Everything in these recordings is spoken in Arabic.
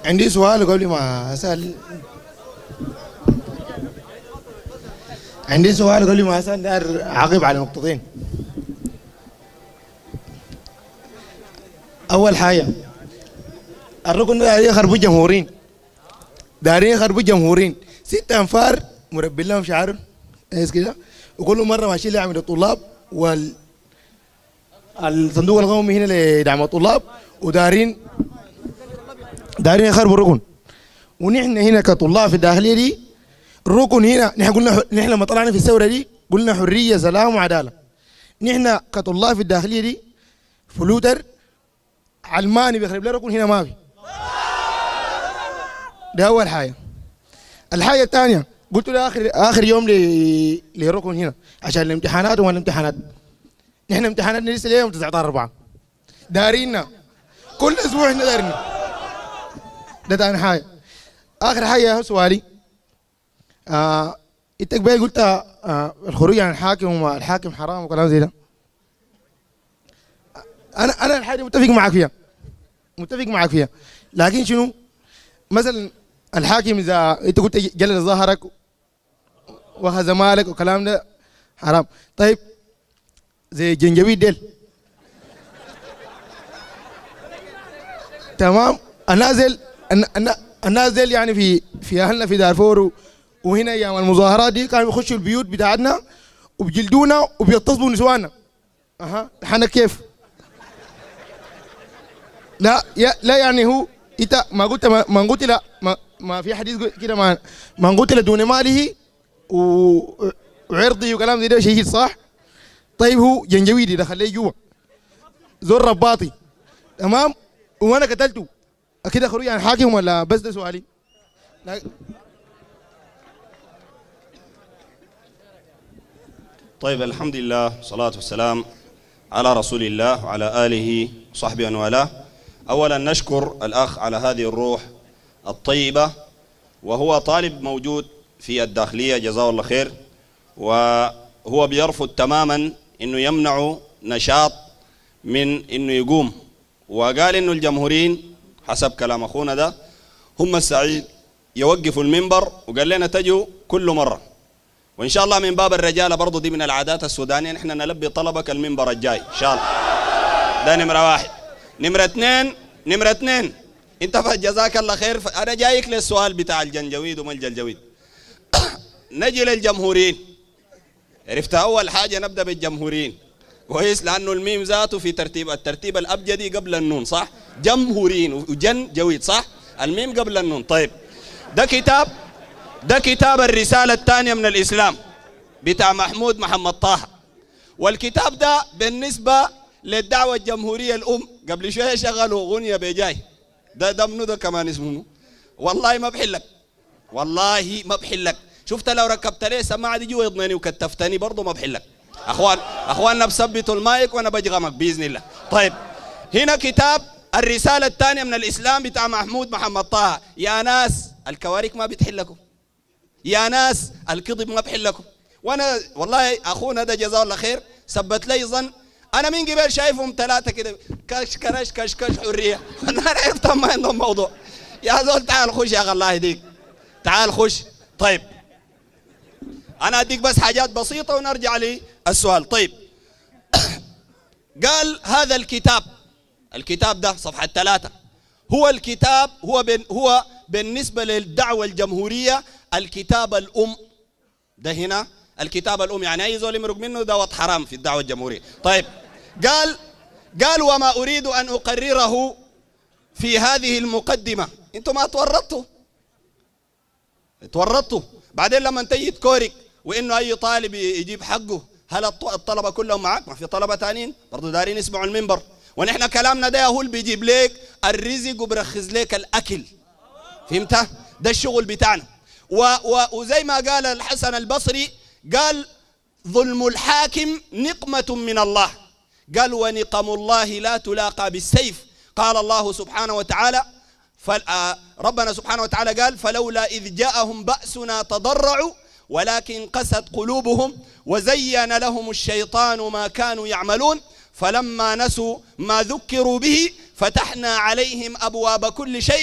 عندي سؤال قبل ما أسأل. داير أعقب على نقطتين. أول حاجة الركن ده دارين يخربوا جمهورين 6 أنفار مربي لهم شعار كده، وكل مرة ماشي لعمل الطلاب الصندوق القومي هنا لدعم الطلاب، ودارين يخربوا الركن. ونحن هنا كطلاب في الداخلية دي الركن هنا نحن قلنا، نحن لما طلعنا في الثورة دي قلنا حرية سلام وعدالة. نحن كطلاب في الداخلية دي فلوتر علماني بيخرب لنا ركن هنا ما في. ده أول حاجة. الحاجة الثانية قلت له آخر يوم لركن هنا عشان الامتحانات وما الامتحانات. نحن امتحاناتنا لسه اليوم 19/4 دارينا كل أسبوع احنا دارينا. ده ثاني حاجة. آخر حاجة سؤالي، انت قبل قلت الخروج عن الحاكم وما الحاكم حرام وكلام زي ده. انا الحاجه متفق معك فيها، لكن شنو مثلا الحاكم اذا انت قلت جلد ظهرك واخذ مالك وكلام ده حرام، طيب زي جنجويد ديل تمام. الناس ديل يعني في اهلنا في دارفور وهنا ايام المظاهرات دي كانوا بيخشوا البيوت بتاعتنا وبيجلدونا وبيغتصبوا نسواننا. احنا كيف؟ لا يعني هو انت ما قلت لا ما في حديث كده ما قلت دون ماله وعرضي وكلام زي ده شيء صح. طيب هو جنجويدي دخل لي جوا زور رباطي تمام وانا قتلته، اكيد خروج عن حاكم ولا بس؟ ده سؤالي. طيب الحمد لله والصلاة والسلام على رسول الله وعلى آله وصحبه ومن والاه. أولا نشكر الأخ على هذه الروح الطيبة، وهو طالب موجود في الداخلية جزاه الله خير، وهو بيرفض تماما إنه يمنع نشاط من إنه يقوم، وقال إنه الجمهوريين حسب كلام أخونا ده هم السعيد يوقفوا المنبر، وقال لنا تجوا كل مرة، وإن شاء الله من باب الرجالة برضو دي من العادات السودانية، نحن نلبي طلبك المنبر الجاي إن شاء الله. ده نمرة واحد. نمرة اثنين انت جزاك الله خير. أنا جايك للسؤال بتاع الجنجويد وما الجنجويد. نجي للجمهوريين. عرفت أول حاجة نبدأ بالجمهوريين كويس، لأنه الميم ذاته في الترتيب الأبجدي قبل النون صح؟ جمهوريين وجنجويد صح؟ الميم قبل النون. طيب ده كتاب الرسالة الثانية من الإسلام بتاع محمد طه، والكتاب ده بالنسبة للدعوة الجمهورية الأم قبل شوية شغلوا أغنية بجاي ده منو ده كمان اسمه، والله ما بحلك، والله ما بحلك. شفت لو ركبت لي سماعة دي جوا يضنيني وكتفتني برضه ما بحلك. أخواننا بثبتوا المايك وأنا بجغمك بإذن الله. طيب هنا كتاب الرسالة الثانية من الإسلام بتاع محمد طه. يا ناس الكوارث ما بتحلكم، يا ناس الكذب ما بحلكم. وانا والله اخونا ده جزاه الله خير ثبت لي ظن، انا من قبل شايفهم 3 كده كش حريه انا عرفت ما عندهم موضوع. يا زول تعال خش يا اخي الله يهديك، تعال خش. طيب انا اديك بس حاجات بسيطه ونرجع للسؤال. طيب قال هذا الكتاب ده صفحه 3 هو الكتاب هو بالنسبه للدعوه الجمهوريه الكتاب الأم. ده هنا الكتاب الأم، يعني أي زول يمرق منه ده وط حرام في الدعوة الجمهورية. طيب قال وما أريد أن أقرره في هذه المقدمة. أنتم ما تورطتوا بعدين لما تيجي تكورك وإنه أي طالب يجيب حقه. هل الطلبة كلهم معك؟ ما في طلبة تانيين برضو دارين يسمعوا المنبر، ونحن كلامنا ده هو اللي بيجيب لك الرزق وبرخز لك الأكل. فهمت؟ ده الشغل بتاعنا. وزي ما قال الحسن البصري قال ظلم الحاكم نقمة من الله، قال ونقم الله لا تلاقى بالسيف. قال الله سبحانه وتعالى ربنا سبحانه وتعالى قال فلولا إذ جاءهم بأسنا تضرعوا ولكن قست قلوبهم وزين لهم الشيطان ما كانوا يعملون فلما نسوا ما ذكروا به فتحنا عليهم أبواب كل شيء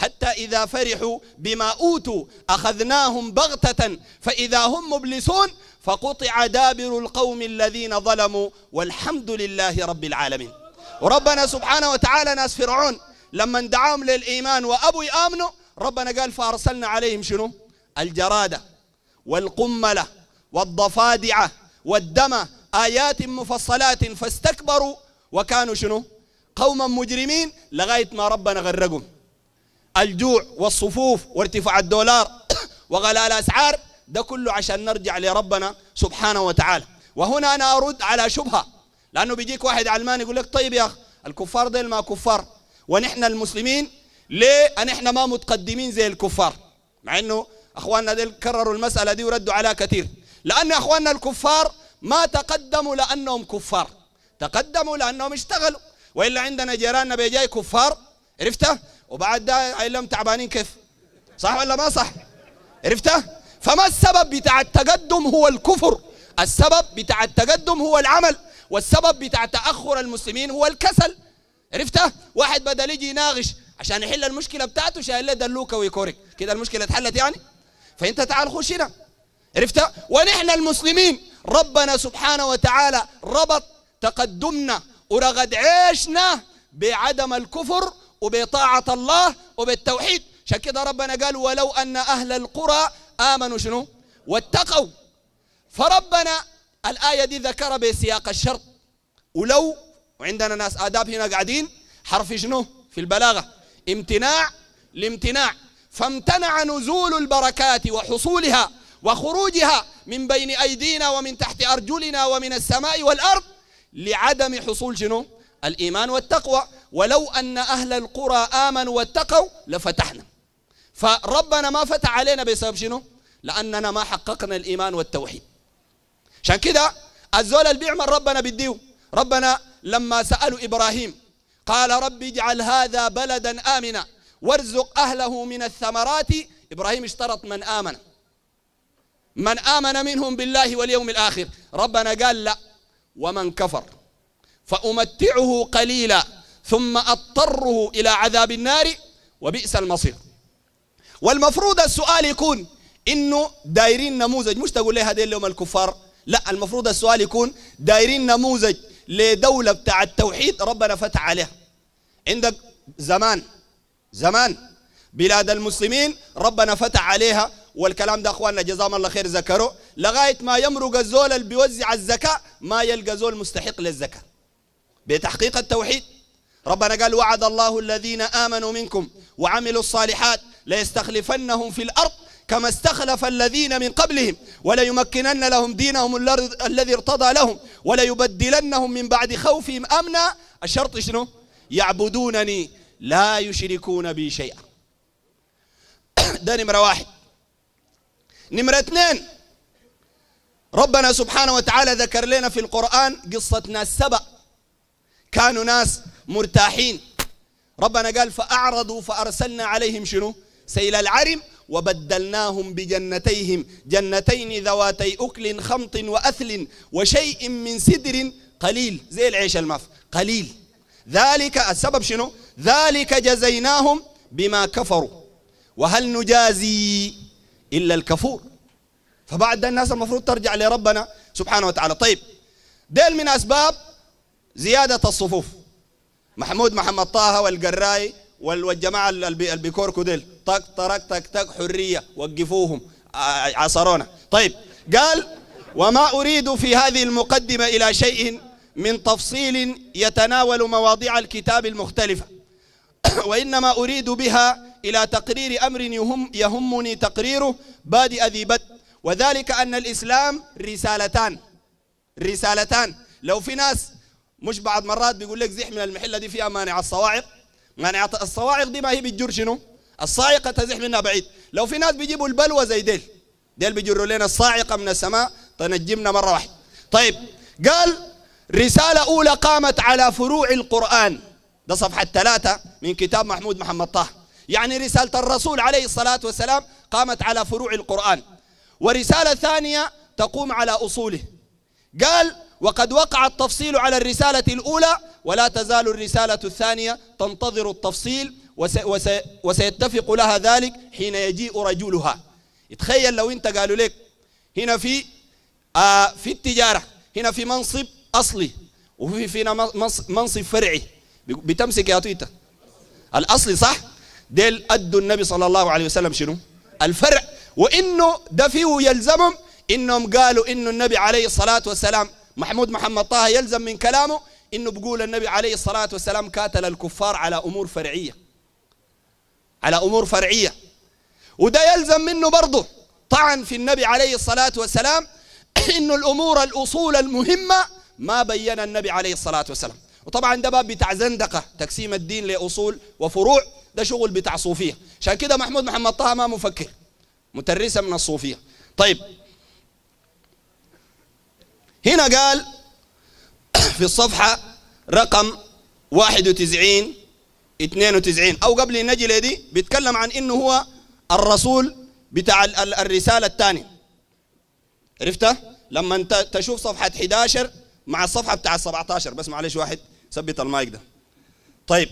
حتى إذا فرحوا بما أوتوا أخذناهم بغتة فإذا هم مبلسون فقطع دابر القوم الذين ظلموا والحمد لله رب العالمين. وربنا سبحانه وتعالى ناس فرعون لما دعاهم للإيمان وأبوا يآمنوا ربنا قال فأرسلنا عليهم شنو؟ الجرادة والقملة والضفادع والدم آيات مفصلات فاستكبروا وكانوا شنو؟ قوما مجرمين لغاية ما ربنا غرقهم. الجوع والصفوف وارتفاع الدولار وغلاء الأسعار ده كله عشان نرجع لربنا سبحانه وتعالى. وهنا أنا أرد على شبهة، لأنه بيجيك واحد علماني يقول لك طيب يا أخ الكفار ديل ما كفار ونحن المسلمين ليه نحن ما متقدمين زي الكفار؟ مع أنه أخواننا ديل كرروا المسألة دي وردوا عليها كثير. لأن أخواننا الكفار ما تقدموا لأنهم كفار، تقدموا لأنهم اشتغلوا. وإلا عندنا جيراننا بيجاي كفار عرفته وبعد ده عيلهم تعبانين كيف؟ صح ولا ما صح؟ عرفته؟ فما السبب بتاع التقدم هو الكفر، السبب بتاع التقدم هو العمل، والسبب بتاع تأخر المسلمين هو الكسل. عرفته؟ واحد بدل يجي يناقش عشان يحل المشكلة بتاعته شايل له دلوكة ويكورك كده المشكلة اتحلت يعني؟ فأنت تعال خش هنا. عرفته؟ ونحن المسلمين ربنا سبحانه وتعالى ربط تقدمنا ورغد عيشنا بعدم الكفر وبطاعة الله وبالتوحيد. عشان كده ربنا قال ولو أن أهل القرى آمنوا شنو؟ واتقوا. فربنا الآية دي ذكر بسياق الشرط، ولو وعندنا ناس آداب هنا قاعدين حرف شنو؟ في البلاغة امتناع لامتناع، فامتنع نزول البركات وحصولها وخروجها من بين أيدينا ومن تحت أرجلنا ومن السماء والأرض لعدم حصول شنو؟ الإيمان والتقوى. ولو أن أهل القرى آمنوا واتقوا لفتحنا. فربنا ما فتح علينا بسبب شنو؟ لأننا ما حققنا الإيمان والتوحيد. عشان كده الزول اللي بيعمل ربنا بديه. ربنا لما سألوا إبراهيم قال رب اجعل هذا بلدا آمنا وارزق أهله من الثمرات. إبراهيم اشترط من آمن منهم بالله واليوم الآخر. ربنا قال لا ومن كفر فأمتعه قليلا ثم أضطره إلى عذاب النار وبئس المصير. والمفروض السؤال يكون إنه دايرين نموذج، مش تقول لي هذين اليوم الكفار، لا، المفروض السؤال يكون دايرين نموذج لدولة بتاع التوحيد ربنا فتح عليها. عندك زمان بلاد المسلمين ربنا فتح عليها، والكلام ده أخواننا جزاهم الله خير ذكروا، لغاية ما يمرق الزول اللي بيوزع الزكاة ما يلقى زول مستحق للزكاة بتحقيق التوحيد. ربنا قال وعد الله الذين آمنوا منكم وعملوا الصالحات ليستخلفنهم في الأرض كما استخلف الذين من قبلهم وليمكنن لهم دينهم الذي ارتضى لهم وليبدلنهم من بعد خوفهم أمنا. الشرط شنو؟ يعبدونني لا يشركون بي شيئا. ده نمرة واحد. نمرة اثنين، ربنا سبحانه وتعالى ذكر لنا في القرآن قصة ناس سبأ كانوا ناس مرتاحين. ربنا قال فأعرضوا فأرسلنا عليهم شنو؟ سيل العرم وبدلناهم بجنتيهم جنتين ذواتي أكل خمط وأثل وشيء من سدر قليل، زي العيش الماف قليل. ذلك السبب شنو؟ ذلك جزيناهم بما كفروا وهل نجازي إلا الكفور. فبعد الناس المفروض ترجع لربنا سبحانه وتعالى. طيب ديل من أسباب زيادة الصفوف. محمد طه والقراي والجماعة اللي بيكوركوا ديل طق طرق تك تك حرية وقفوهم عصرونا. طيب قال وما أريد في هذه المقدمة إلى شيء من تفصيل يتناول مواضيع الكتاب المختلفة وإنما أريد بها إلى تقرير أمر يهمني تقريره بادئ ذي بدء، وذلك أن الإسلام رسالتان. لو في ناس مش بعض مرات بيقول لك زح من المحلة دي فيها مانع الصواعق، مانع الصواعق دي ما هي بتجر شنو؟ الصاعقة تزح منها بعيد. لو في ناس بيجيبوا البلوى زي ديل بيجروا لنا الصاعقة من السماء تنجمنا مرة واحدة. طيب قال رسالة أولى قامت على فروع القرآن، ده صفحة 3 من كتاب محمد طه. يعني رسالة الرسول عليه الصلاة والسلام قامت على فروع القرآن. ورسالة ثانية تقوم على أصوله. قال وقد وقع التفصيل على الرسالة الأولى ولا تزال الرسالة الثانية تنتظر التفصيل وسيتفق لها ذلك حين يجيء رجلها. تخيل لو انت قالوا لك هنا في التجارة، هنا في منصب أصلي وفي فينا منصب فرعي، بتمسك يا تويتا الأصلي صح؟ ديل أدوا النبي صلى الله عليه وسلم شنو؟ الفرع. وإنه ده فيه يلزمهم إنهم قالوا إنه النبي عليه الصلاة والسلام محمود محمد طه يلزم من كلامه إنه بيقول النبي عليه الصلاة والسلام قاتل الكفار على أمور فرعية، على أمور فرعية. وده يلزم منه برضه طعن في النبي عليه الصلاة والسلام إنه الأمور الأصول المهمة ما بين النبي عليه الصلاة والسلام. وطبعا ده باب بتاع زندقة، تقسيم الدين لأصول وفروع، ده شغل بتاع صوفية. عشان كده محمود محمد طه ما مفكر، مترسة من الصوفية. طيب هنا قال في الصفحة رقم 91 92 أو قبل نجي لدي بيتكلم عن إنه هو الرسول بتاع الرسالة الثانية. عرفتها؟ لما انت تشوف صفحة 11 مع الصفحة بتاع 17، بس معلش واحد ثبت المايك ده. طيب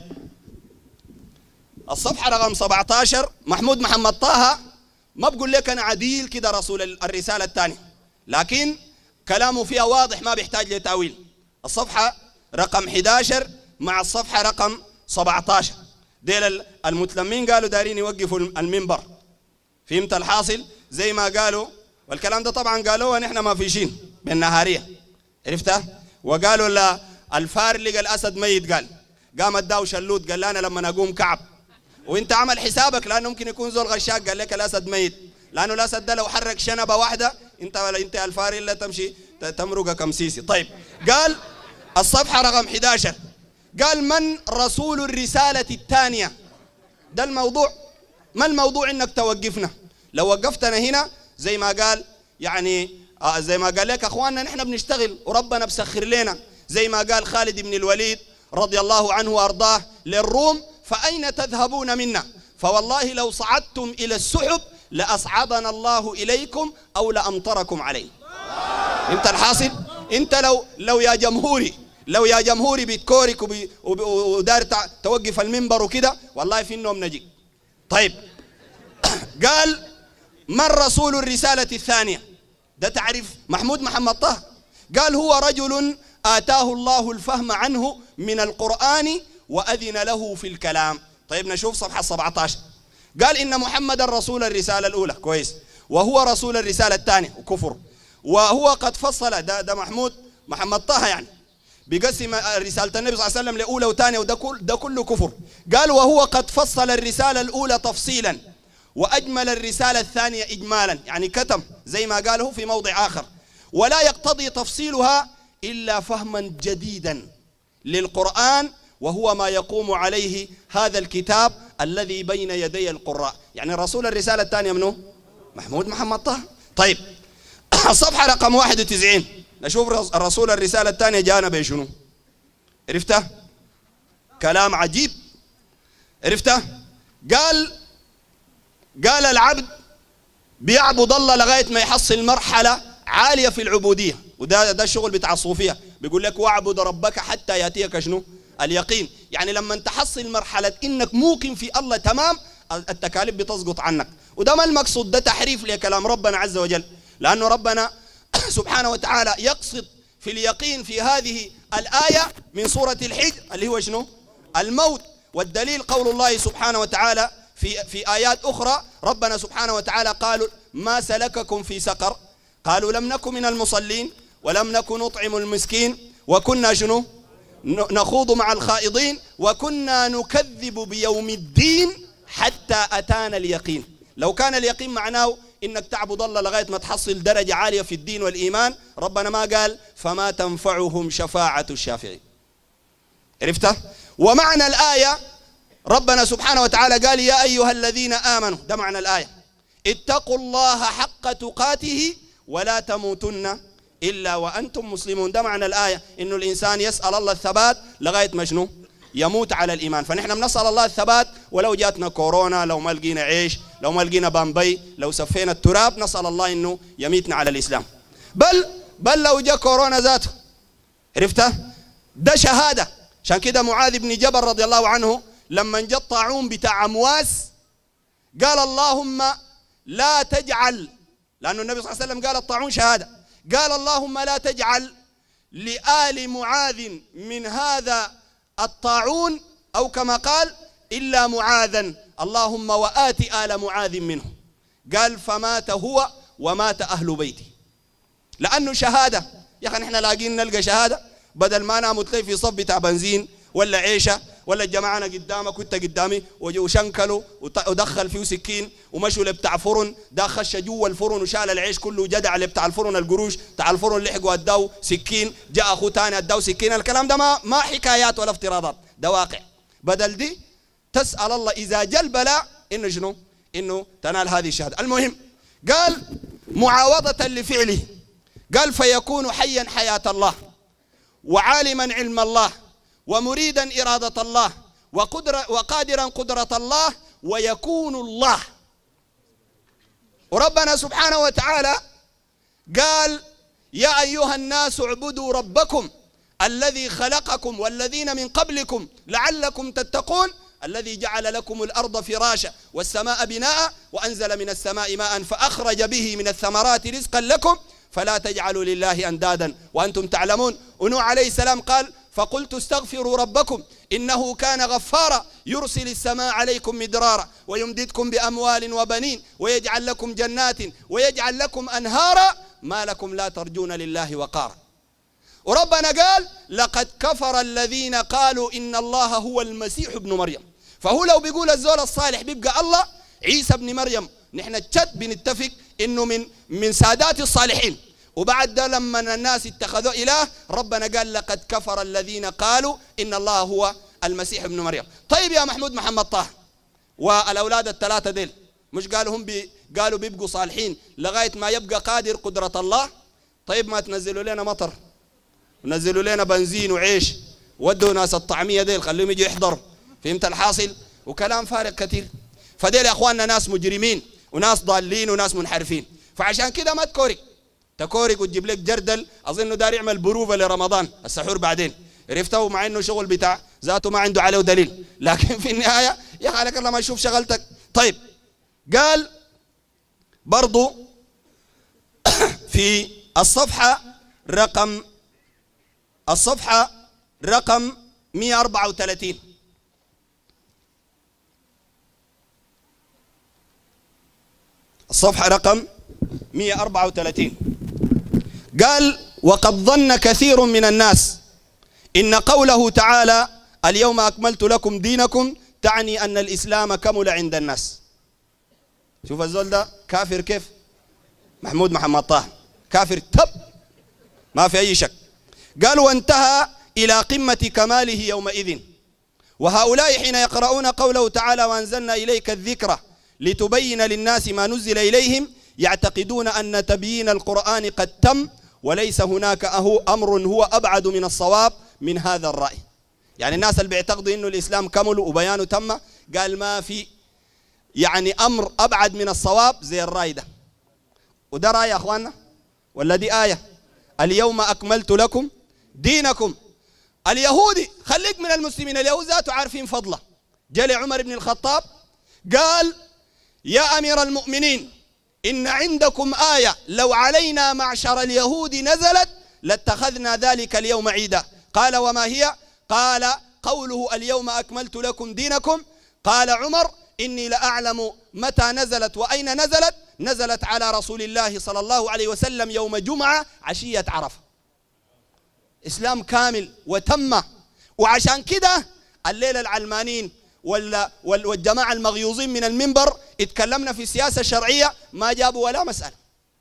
الصفحة رقم 17 محمود محمد طه ما بقول لك أنا عديل كده رسول الرسالة الثانية، لكن كلامه فيها واضح ما بيحتاج لتأويل. الصفحة رقم 11 مع الصفحة رقم 17 ديل المتلمين قالوا دارين يوقفوا المنبر. فهمت الحاصل؟ زي ما قالوا، والكلام ده طبعا قالوه نحن ما فيشين بالنهارية. عرفتها؟ وقالوا لا الفار لقى الأسد ميت، قام اداه شلوت قال لنا لما اقوم كعب، وانت عمل حسابك لانه ممكن يكون زول غشاك قال لك الاسد ميت، لانه الاسد ده لو حرك شنبه واحده انت الفار الا تمشي تمرق كم سيسي. طيب قال الصفحه رقم 11 قال من رسول الرساله الثانيه. ده الموضوع، ما الموضوع انك توقفنا. لو وقفتنا هنا زي ما قال يعني زي ما قال لك اخواننا نحن بنشتغل وربنا بسخر لنا، زي ما قال خالد بن الوليد رضي الله عنه وارضاه للروم فأين تذهبون منا؟ فوالله لو صعدتم إلى السحب لأصعدنا الله إليكم أو لأمطركم عليه. انت الحاصل انت لو يا جمهوري بتكورك ودار توقف المنبر وكده والله في النوم نجي. طيب قال من رسول الرسالة الثانية؟ ده تعرف محمود محمد طه قال هو رجل آتاه الله الفهم عنه من القرآن وأذن له في الكلام. طيب نشوف صفحة 17 قال إن محمد رسول الرسالة الأولى كويس، وهو رسول الرسالة الثانية وكفر، وهو قد فصل ده محمود محمد طه يعني بيقسم رسالة النبي صلى الله عليه وسلم لأولى وثانية، وده كله كفر. قال وهو قد فصل الرسالة الأولى تفصيلا وأجمل الرسالة الثانية إجمالا، يعني كتم زي ما قاله في موضع آخر، ولا يقتضي تفصيلها إلا فهما جديدا للقرآن وهو ما يقوم عليه هذا الكتاب الذي بين يدي القراء. يعني رسول الرسالة الثانية منه محمود محمد طه. طيب الصفحة رقم 91 نشوف الرسول الرسالة الثانية جانا بشنو. عرفته؟ كلام عجيب. عرفته؟ قال العبد بيعبد الله لغاية ما يحصل مرحلة عالية في العبودية، وده الشغل بتاع الصوفية. بيقول لك واعبد ربك حتى يأتيك شنو؟ اليقين. يعني لما تحصل مرحلة انك موقن في الله تمام التكاليف بتسقط عنك. وده ما المقصود، ده تحريف لكلام ربنا عز وجل، لأنه ربنا سبحانه وتعالى يقصد في اليقين في هذه الآية من سورة الحجر اللي هو شنو؟ الموت. والدليل قول الله سبحانه وتعالى في آيات أخرى ربنا سبحانه وتعالى قالوا ما سلككم في سقر؟ قالوا لم نكن من المصلين ولم نكن نطعم المسكين وكنا شنو؟ نخوض مع الخائضين وكنا نكذب بيوم الدين حتى أتانا اليقين. لو كان اليقين معناه إنك تعبد الله لغاية ما تحصل درجة عالية في الدين والإيمان، ربنا ما قال فما تنفعهم شفاعة الشافعين. عرفته؟ ومعنى الآية ربنا سبحانه وتعالى قال يا أيها الذين آمنوا، ده معنى الآية اتقوا الله حق تقاته ولا تموتن إلا وأنتم مسلمون. ده معنى الآية، إنه الإنسان يسأل الله الثبات لغاية ما شنو؟ يموت على الإيمان. فنحن بنسأل الله الثبات ولو جاتنا كورونا، لو ما لقينا عيش، لو ما لقينا بامبي، لو سفينا التراب، نسأل الله إنه يميتنا على الإسلام. بل لو جاء كورونا ذاته، عرفته؟ ده شهادة. عشان كده معاذ بن جبل رضي الله عنه لما جاء الطاعون بتاع أمواس قال اللهم لا تجعل، لأنه النبي صلى الله عليه وسلم قال الطاعون شهادة، قال اللهم لا تجعل لآل معاذ من هذا الطاعون، أو كما قال إلا معاذا، اللهم وآت آل معاذ منه. قال فمات هو ومات أهل بيته، لأنه شهادة. يا أخي نحن لاقين نلقى شهادة بدل ما ناموا تلاقي في صف بتاع بنزين ولا عيشة، ولا الجماعة أنا قدامك كنت قدامي وشنكلوا ودخل فيه سكين ومشوا لبتاع فرن، ده خش جوا الفرن وشال العيش كله جدع لبتاع الفرن القروش بتاع الفرن لحقوا اداو سكين، جاء أخوه تاني اداو سكين. الكلام ده ما حكايات ولا افتراضات، ده واقع. بدل دي تسأل الله إذا جاء البلاء إنه شنو؟ إنه تنال هذه الشهادة. المهم قال معاوضة لفعله، قال فيكون حيا حياة الله، وعالما علم الله، ومريدا إرادة الله، وقادرا قدرة الله، ويكون الله. وربنا سبحانه وتعالى قال يا أيها الناس اعبدوا ربكم الذي خلقكم والذين من قبلكم لعلكم تتقون، الذي جعل لكم الأرض فراشا والسماء بناء وأنزل من السماء ماء فأخرج به من الثمرات رزقا لكم فلا تجعلوا لله أندادا وأنتم تعلمون. ونوح عليه السلام قال فقلت استغفروا ربكم إنه كان غفارا يرسل السماء عليكم مدرارا ويمددكم بأموال وبنين ويجعل لكم جنات ويجعل لكم أنهارا ما لكم لا ترجون لله وقارا. وربنا قال لقد كفر الذين قالوا إن الله هو المسيح ابن مريم. فهو لو بيقول الزول الصالح بيبقى الله عيسى ابن مريم، نحن بنتفق إنه من سادات الصالحين. وبعد ده لما الناس اتخذوا إله ربنا قال لقد كفر الذين قالوا إن الله هو المسيح ابن مريم. طيب يا محمود محمد طه والأولاد الثلاثة ديل مش قالوا هم قالوا بيبقوا صالحين لغاية ما يبقى قادر قدرة الله؟ طيب ما تنزلوا لنا مطر ونزلوا لنا بنزين وعيش، ودوا ناس الطعمية ديل خليهم يجوا يحضروا، فهمت الحاصل؟ وكلام فارغ كثير. فديل يا أخواننا ناس مجرمين وناس ضالين وناس منحرفين. فعشان كده ما تكورك وتجيب لك جردل أظنه دار يعمل بروفة لرمضان السحور بعدين، عرفته مع إنه شغل بتاع ذاته ما عنده عليه دليل، لكن في النهاية يا أخي عليك الله ما يشوف شغلتك. طيب قال برضو في الصفحة رقم 134 الصفحة رقم 134 قال وقد ظن كثير من الناس إن قوله تعالى اليوم أكملت لكم دينكم تعني أن الإسلام كمل عند الناس. شوف الزول ده كافر كيف؟ محمود محمد طه كافر تب ما في أي شك. قال وانتهى إلى قمة كماله يومئذ. وهؤلاء حين يقرؤون قوله تعالى وأنزلنا إليك الذكر لتبين للناس ما نزل إليهم يعتقدون أن تبيين القرآن قد تم وليس هناك أمر هو أبعد من الصواب من هذا الرأي. يعني الناس اللي بيعتقدوا إنه الإسلام كمل وبيانه تم، قال ما في يعني أمر أبعد من الصواب زي الرأي ده. وده رأي يا أخواننا ولا دي آية؟ اليوم أكملت لكم دينكم. اليهودي خليك من المسلمين، اليهود ذاته عارفين فضله. جاء عمر بن الخطاب قال يا أمير المؤمنين إن عندكم آية لو علينا معشر اليهود نزلت لاتخذنا ذلك اليوم عيدا. قال وما هي؟ قال قوله اليوم أكملت لكم دينكم. قال عمر إني لأعلم متى نزلت وأين نزلت. نزلت على رسول الله صلى الله عليه وسلم يوم جمعة عشية عرفة. إسلام كامل وتم. وعشان كده الليلة العلمانيين والجماعة المغيوظين من المنبر اتكلمنا في السياسة الشرعية ما جابوا ولا مسألة.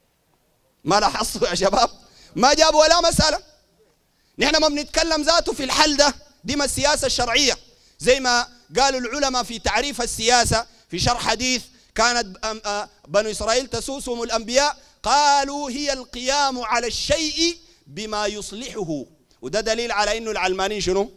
ما لاحظتوا يا شباب؟ ما جابوا ولا مسألة. نحن ما بنتكلم ذاته في الحل ده، دي ما السياسة الشرعية. زي ما قالوا العلماء في تعريف السياسة في شرح حديث كانت بنو إسرائيل تسوسهم الأنبياء قالوا هي القيام على الشيء بما يصلحه. وده دليل على إنه العلمانيين شنو؟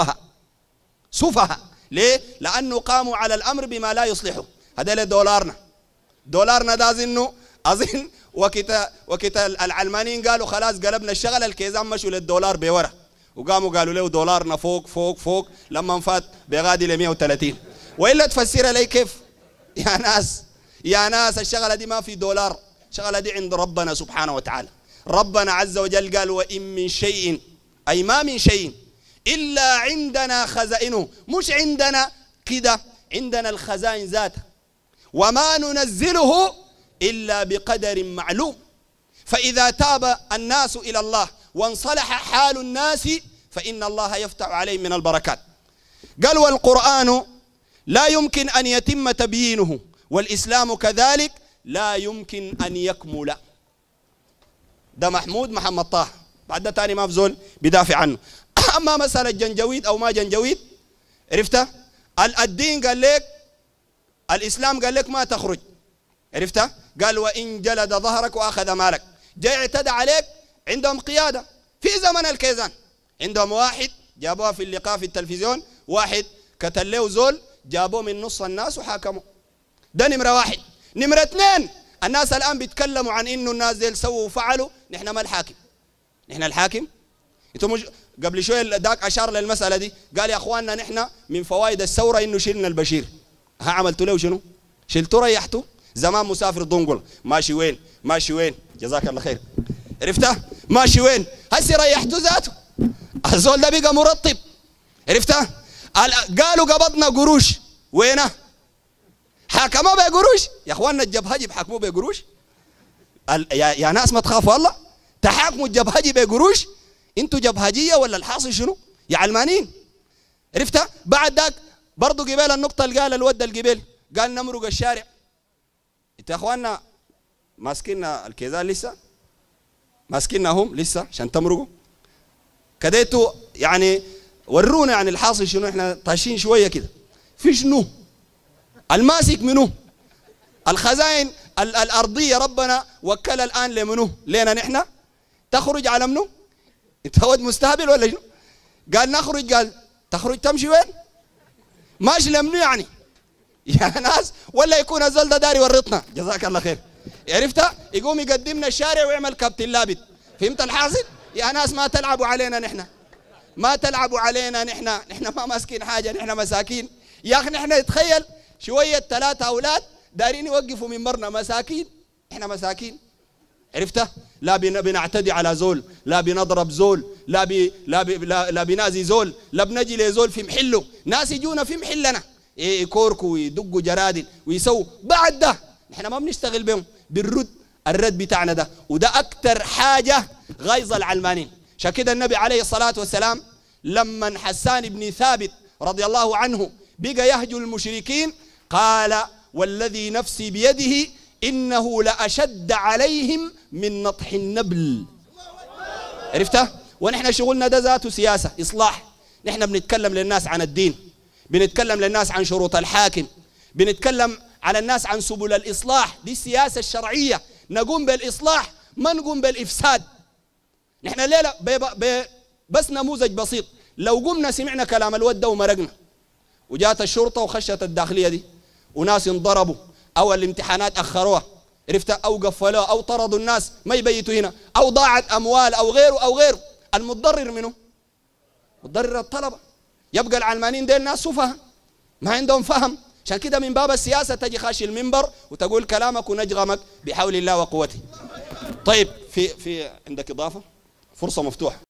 سفهاء. ليه؟ لأنه قاموا على الأمر بما لا يصلحه. هذا دولارنا ده أظن وقت العلمانيين قالوا خلاص قلبنا الشغل الكيزان مشوا للدولار بورا وقاموا قالوا له دولارنا فوق فوق فوق لما فات بغادي ل 130. والا تفسرها لي كيف؟ يا ناس الشغله دي ما في دولار، الشغله دي عند ربنا سبحانه وتعالى. ربنا عز وجل قال وإن من شيء، أي ما من شيء إلا عندنا خزائنه، مش عندنا كده، عندنا الخزائن ذاتها. وما ننزله إلا بقدر معلوم. فإذا تاب الناس إلى الله وانصلح حال الناس فإن الله يفتح عليهم من البركات. قال والقرآن لا يمكن أن يتم تبيينه، والإسلام كذلك لا يمكن أن يكمل. ده محمد طه، بعد ده تاني ما في زول بيدافع عنه. أما مسألة جنجويد أو ما جنجويد، عرفتها؟ الدين قال لك، الإسلام قال لك ما تخرج، عرفتها؟ قال وإن جلد ظهرك وأخذ مالك. جاي اعتدى عليك، عندهم قيادة في زمن الكيزان، عندهم واحد جابوها في اللقاء في التلفزيون، واحد قتل له زول جابوه من نص الناس وحاكموا. ده نمرة واحد. نمرة اثنين، الناس الآن بيتكلموا عن إنه الناس ديل سووا وفعلوا، نحن ما الحاكم، نحن الحاكم. انتم قبل شوية داك أشار للمسألة دي، قال يا أخواننا نحن من فوائد الثورة إنه شلنا البشير. ها عملتوا له شنو؟ شلتوا ريحتوا؟ زمان مسافر دنقل ماشي وين؟ ماشي وين؟ جزاك الله خير. عرفتها؟ ماشي وين؟ هسي ريحتوا ذاته. الزول ده بقى مرطب. عرفتها؟ قالوا قبضنا قروش، وينه؟ حاكموا بقروش. يا اخواننا الجبهجي بحكموا بقروش. يا ناس ما تخافوا الله، تحاكموا الجبهجي بقروش. انتوا جبهجيه ولا الحاصل شنو؟ يا علمانيين. عرفتها؟ بعد ذاك برضه قبيل النقطه اللي قال الود القبيل، قال نمرق الشارع. انت يا اخواننا ماسكيننا الكيزان لسه؟ ماسكينهم لسه عشان تمرقوا؟ كديتوا يعني ورونا يعني الحاصل شنو. احنا طاشين شويه كده في شنو؟ الماسك منو؟ الخزائن الارضيه ربنا وكل الان لمنو؟ لينا نحن؟ تخرج على منو؟ انت ود مستهبل ولا شنو؟ قال نخرج، قال تخرج تمشي وين؟ ماشي لمنو يعني؟ يا ناس ولا يكون الزول ده داري ورطنا. جزاك الله خير. عرفتها؟ يقوم يقدمنا الشارع ويعمل كابتن لابد. فهمت الحاصل؟ يا ناس ما تلعبوا علينا نحن، ما تلعبوا علينا نحن ما ماسكين حاجه، نحن مساكين. يا اخي نحن نتخيل شويه 3 أولاد دارين يوقفوا منبرنا، مساكين، احنا مساكين. عرفتها؟ لا بنعتدي على زول، لا بنضرب زول، لا بنازي زول، لا بنجي لزول في محله. ناس يجونا في محلنا يكوركوا ويدقوا جرادل ويسووا. بعد ده نحن ما بنشتغل بهم، بنرد الرد بتاعنا ده. وده أكتر حاجة غيظ العلمانيين. عشان كده النبي عليه الصلاة والسلام لما حسان بن ثابت رضي الله عنه بقى يهجو المشركين قال والذي نفسي بيده إنه لأشد عليهم من نطح النبل. عرفتها؟ ونحن شغلنا ده ذاته سياسة إصلاح. نحن بنتكلم للناس عن الدين، بنتكلم للناس عن شروط الحاكم، بنتكلم على الناس عن سبل الإصلاح. دي السياسة الشرعية، نقوم بالإصلاح ما نقوم بالإفساد. نحن الليلة بس نموذج بسيط، لو قمنا سمعنا كلام الود ده ومرقنا وجات الشرطة وخشت الداخلية دي وناس انضربوا أو الامتحانات أخروها، عرفتها؟ أو قفلوها أو طردوا الناس ما يبيتوا هنا أو ضاعت أموال أو غيره، المتضرر منه؟ متضرر الطلبة. يبقى العلمانيين ديل ناس سفهاء ما عندهم فهم. عشان كده من باب السياسة تجي خاشي المنبر وتقول كلامك ونجغمك بحول الله وقوته. طيب في عندك إضافة؟ فرصة مفتوحة.